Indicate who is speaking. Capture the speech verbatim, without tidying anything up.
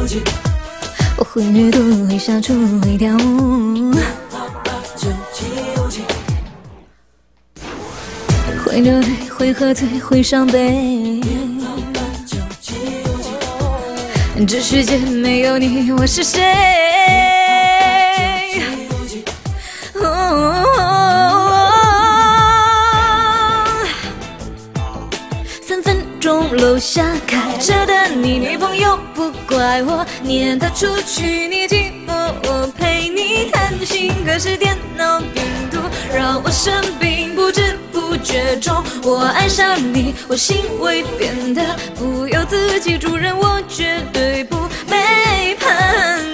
Speaker 1: 我会阅读，会下厨，会跳舞，会流泪，会喝醉，会伤悲。这世界没有你，我是谁？三分钟楼下开车的你女朋友不怪我，撵她出去你寂寞，我陪你谈心。可是电脑病毒让我生病，不知不觉中我爱上你，我行为变得不由自己，主人我绝对不背叛